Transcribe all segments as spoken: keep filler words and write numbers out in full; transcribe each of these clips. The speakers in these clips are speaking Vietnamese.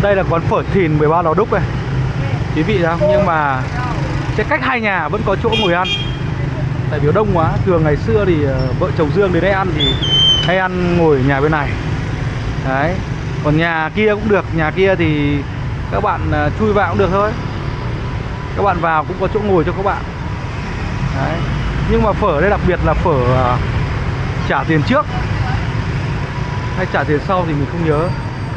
Đây là quán phở Thìn mười ba Lò Đúc này, quý vị thấy không? Nhưng mà sẽ cách hai nhà vẫn có chỗ ngồi ăn. Tại vì đông quá, thường ngày xưa thì uh, vợ chồng Dương đến đây ăn thì hay ăn ngồi nhà bên này. Đấy, còn nhà kia cũng được, nhà kia thì các bạn uh, chui vào cũng được thôi. Các bạn vào cũng có chỗ ngồi cho các bạn. Đấy, nhưng mà phở đây đặc biệt là phở uh, trả tiền trước hay trả tiền sau thì mình không nhớ.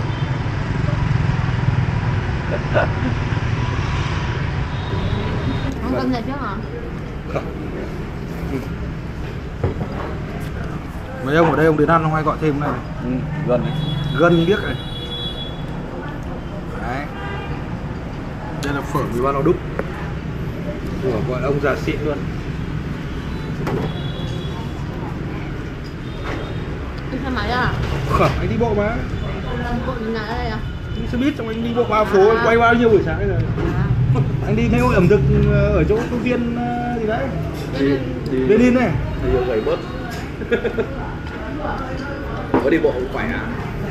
Không cần tiền trước hả? Không. Mấy ông ở đây ông đến ăn không hay gọi thêm này? Ừ, gần đấy. Gân biết này. Đấy. Đây là phở mười ba Lò Đúc của gọi ông già xịn luôn. Đi xe máy à? Không, anh đi bộ mà. Bộ đi nhà ở đây à? Đi xe buýt xong anh đi bộ ba phố, anh quay bao nhiêu buổi sáng rồi. À. Anh đi theo ẩm thực ở chỗ công viên gì đấy. Đi đi Lenin này. Đi nhiều gầy bớt. Có đi bộ không khỏe à?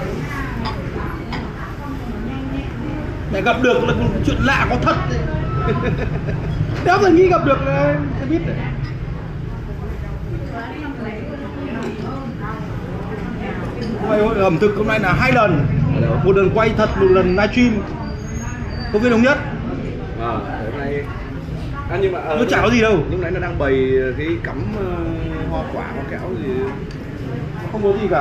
Để gặp được là chuyện lạ có thật đấy. Đéo phải nghĩ gặp được xe buýt đấy. Hôm nay ẩm thực hôm nay là hai lần. Một lần quay thật, một lần livestream. Công viên Thống Nhất. À, hôm nay à, nhưng mà à, nó chả có gì đâu. Lúc nãy nó đang bày cái cắm uh, hoa quả, hoa kéo gì. Không có gì cả.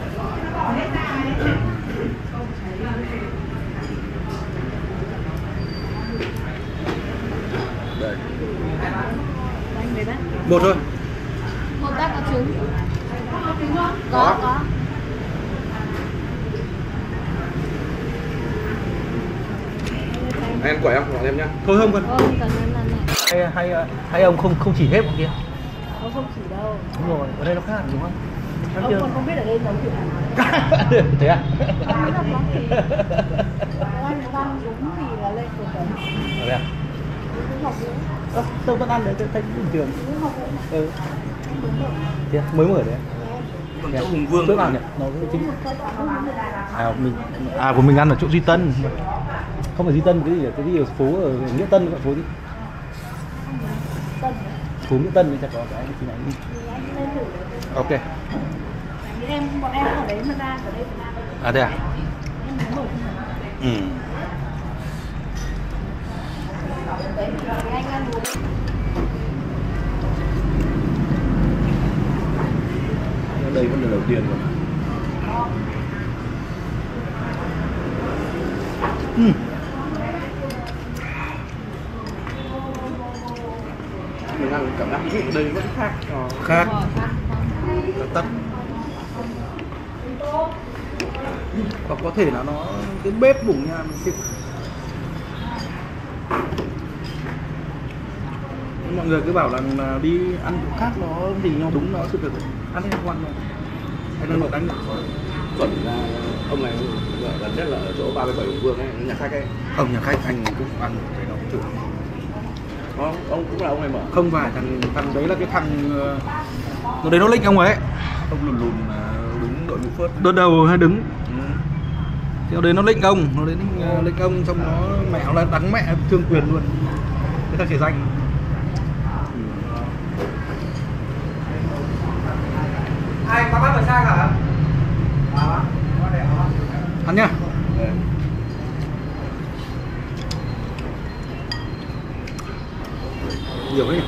Đây. Một thôi. Một bát có trứng. Có, Có. có. Anh ăn quẩy không? Gọi em nhá. Thôi không cần. Ờ, không cần ăn này. Hay, hay, hay ông không không chỉ hết một kia. Ờ, không chỉ đâu. Đúng rồi, ở đây nó khác đúng không? Em Ông chưa? còn không biết ở đây nấu kiểu nào. Thế à? Ăn được lắm thì ăn ăn đúng thì là lên cột tấn. Ở đây à? Cũng học nữa. Ơ, tôi vẫn ăn đấy, tôi thấy bình thường. Cũng học nữa. Ừ. Thế à? Mới mở đấy. Còn chỗ Hùng Vương Bước nào nhỉ? Nó chính. À mình à của mình ăn ở chỗ Duy Tân. Không phải Duy Tân, cái gì cái gì ở phố ở Nghĩa Tân gọi phố gì? Phố Nghĩa Tân thì chắc có cái gì này đi. Ok. Em bọn em ở đấy mà ra ở đây ra. À đây à? Ừ. Anh ăn uống. đây vẫn là đầu tiên rồi. Ừ. Mình ăn cảm giác vị đây vẫn khác. Ờ. Khác. Tất. Hoặc có thể là nó cái bếp bùng nha mình chịu. Mọi người cứ bảo là đi ăn chỗ khác nó thì nó đúng, nó sự thật ăn hết ngon rồi. Hay là một đánh Chuẩn là ông này gần nhất là ở chỗ ba mươi bảy Hùng Vương ấy, nhà khách ấy. không, nhà khách anh cũng ăn cái đó thử. Ông, ông cũng là ông này mở. Không phải thằng thằng đấy là cái thằng nó đấy nó link ông ấy. Ông lùn lùn đứng đội mũ phớt. Đợt đầu hay đứng. Ừ. Thì nó đến nó link ông, nó đến link ông xong nó mẹ nó là đắng mẹ thương quyền luôn. Cái thằng trẻ danh. Ai có bát vào sang hả? Ăn nhá. Đây. Nhiều đấy nhỉ.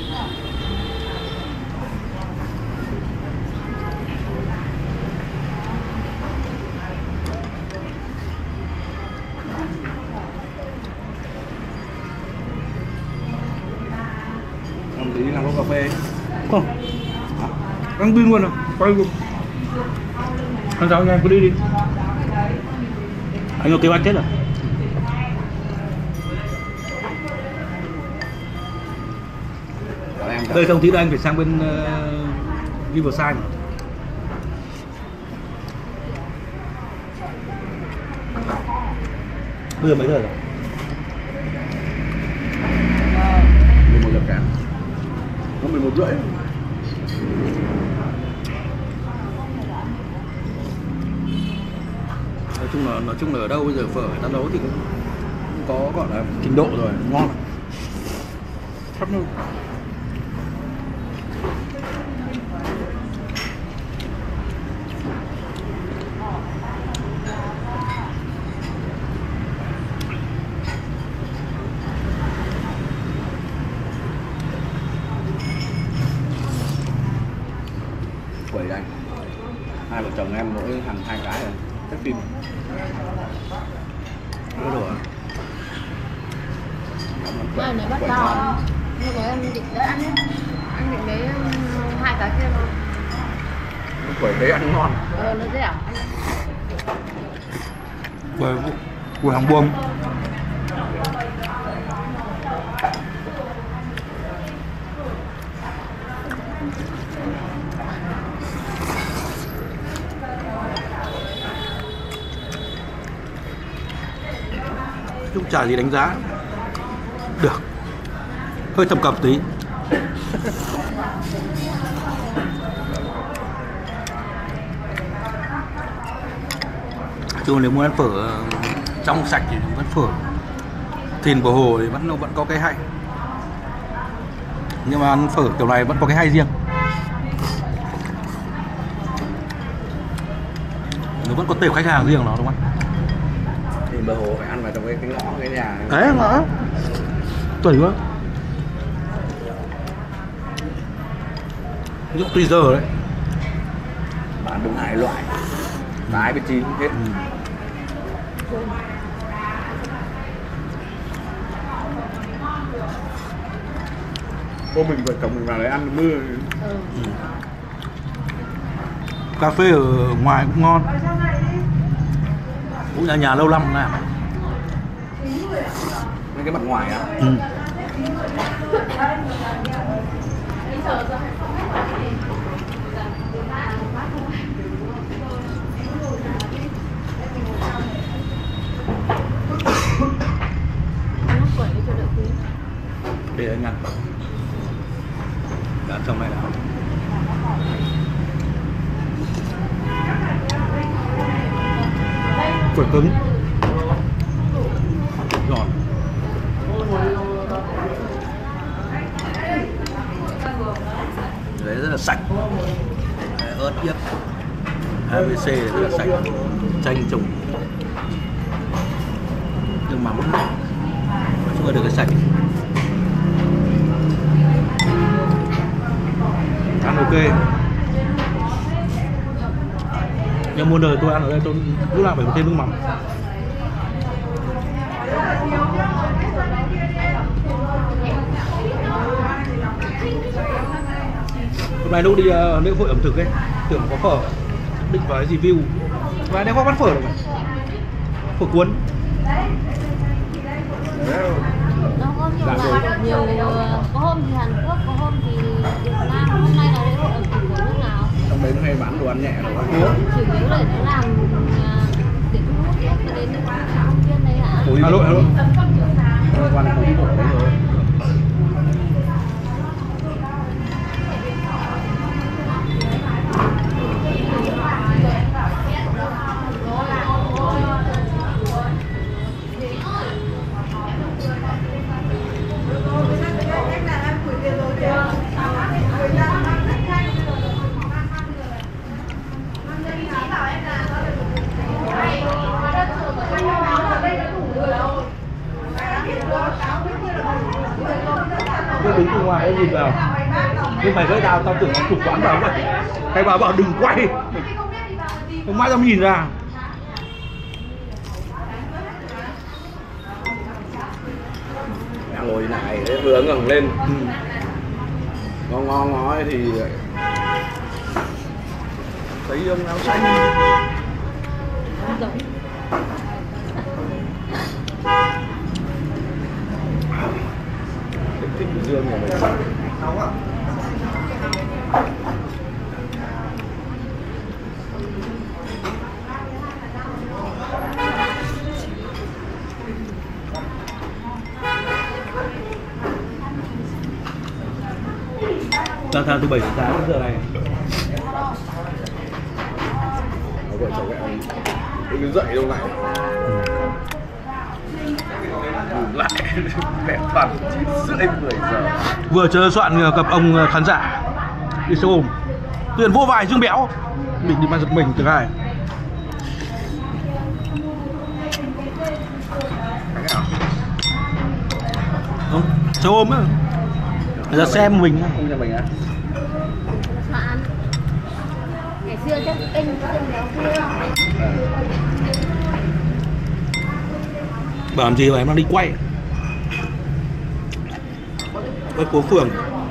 Ông tí đi làm cốc cà phê. Không. Đang pin luôn rồi, quay luôn. Ăn sao anh em cứ đi đi. Anh có kêu anh chết rồi. Đây xong tí nữa anh phải sang bên uh, Riverside. Bây giờ mấy giờ rồi? mười một giờ cả. Nó mười một rưỡi. Nói chung là nói chung là ở đâu bây giờ phở người ta nấu thì cũng có gọi là trình độ rồi, ngon. Khắp nơi. Quẩy đây. Hai vợ chồng em mỗi thằng hai cái rồi. Thích phim. Đỡ đồ à? Này này bắt đầu. Nhưng mà em định đấy ăn ấy. Anh định lấy hai cái kia không? Quẩy đấy ăn ngon. Ờ nó dẻo. Quẩy quẩy hàng buông. Chung chả gì đánh giá được, hơi thập cẩm tí. Chung nếu muốn ăn phở trong sạch thì vẫn phở Thìn Bờ Hồ thì vẫn vẫn có cái hay, nhưng mà ăn phở kiểu này vẫn có cái hay riêng, nó vẫn có tệp khách hàng riêng nó, đúng không? Thì Bờ Hồ phải ăn vào trong cái cái ngõ cái nhà Đấy, ngõ tuổi quá, những tùy giờ đấy. bán đúng hai loại, tái với chín hết. Ừ. Cô mình vợ chồng mình vào đấy ăn mưa. Ừ. Ừ. Cà phê ở ngoài cũng ngon, cũng nhà nhà lâu năm làm. Mấy cái mặt ngoài á. Ừ. Nó quẩy cho đỡ quý. Để anh ăn đã trong này đã quẩy cứng giòn. Đấy rất là sạch. Đấy, ớt yếc a bê xê rất là sạch, chanh trùng nước mắm, nói chung là được cái sạch. Ăn ok. Nhưng muôn đời tôi ăn ở đây tôi lúc nào phải có thêm nước mắm. Hôm nay lúc đi uh, lễ hội ẩm thực ấy, tưởng có phở, định vào cái review, và nếu có bắt phở rồi, phở cuốn. Nó có nhiều loại, nhiều có hôm thì Hàn Quốc, có hôm thì Việt Nam. Hôm nay là lễ hội ẩm thực của nước nào? Trong đấy nó hay bán đồ ăn nhẹ rồi. Chủ yếu để nó làm để thu hút khách đến những công viên đấy hả? Hà Nội, Hà Nội. Quan cúm của đấy rồi. Tôi đứng từ ngoài em nhìn vào, nhưng mày gãy đào tao tưởng là chủ quán vào vậy. Hay bảo bảo đừng quay, không mãi tao nhìn ra. Đang ngồi này đấy vừa ngẩng lên. Ừ. Ngó ngó ngó thì thấy ông áo xanh. Không giống. Thích Bình Dương nhà mình. Nóng ạ. Đang tháng thứ bảy sáng giờ này. Vợ chồng Đứng dậy đâu này. Lại mẹ toàn chín rưỡi mười giờ. Vừa chờ soạn gặp ông khán giả đi xe ôm. Tuyền vô vài Dương Béo. Mình đi mà giật mình từ ai. Không, xe ôm á. Người ta xem mình á. Không cho mình á. Soạn. Ngày xưa chắc kênh Dương Béo kia. Bảo làm gì mà em đang đi quay. Quay phố phường.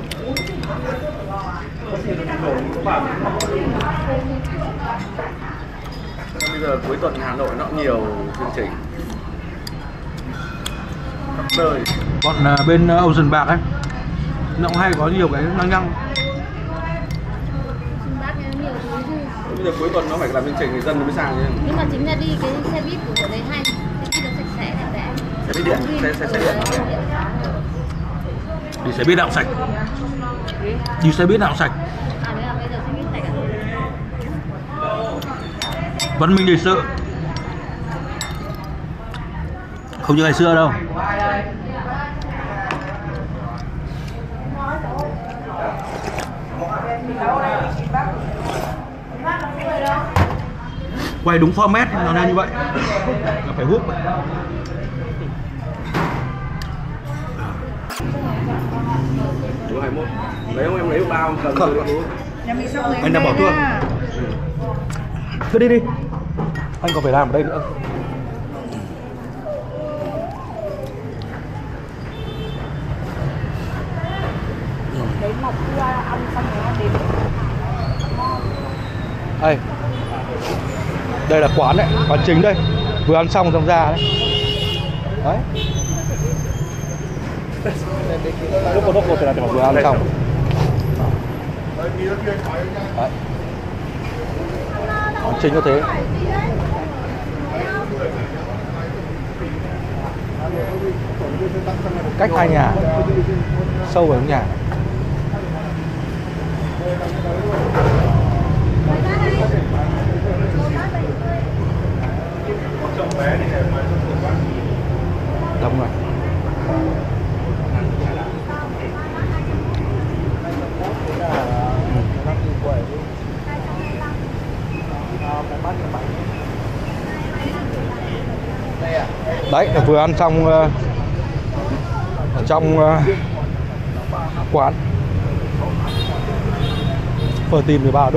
Bây giờ cuối tuần Hà Nội nó nhiều chương trình khắp nơi. Còn uh, bên uh, Ocean Park ấy, nó cũng hay có nhiều cái năng nhăng. Bây giờ cuối tuần nó phải làm chương trình thì dân nó mới sang chứ. Nhưng mà chính là đi cái xe buýt của đấy hay, cái kia nó sạch sẽ đẹp đẽ. Xe buýt điện, xe xe xe điện. Đi xe buýt nào sạch. Đi xe buýt nào sạch. À đấy là bây giờ xe buýt sạch à? Văn minh lịch sự. Không như ngày xưa đâu. Quay đúng format nó nên như vậy. Là phải hút. Đúng hai mươi mốt. Lấy không em lấy bao không cần Không. Anh đang bỏ tuôn. Cứ đi đi. Anh còn phải làm ở đây nữa. Đấy mọc cua ăn xong rồi ăn đến. Đây. Đây là quán đấy, quán chính đây. Vừa ăn xong xong ra đấy. Đấy. Lúc một lúc một thì là để vừa ăn xong. Đấy. Quán chính có thế. Cách hai nhà, sâu vào nhà. Đông rồi. Đấy, vừa ăn xong ở trong quán phở tìm thì bà đúc.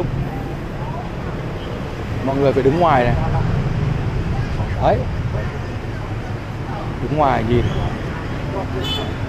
Mọi người phải đứng ngoài này. Đấy. Đứng ngoài nhìn.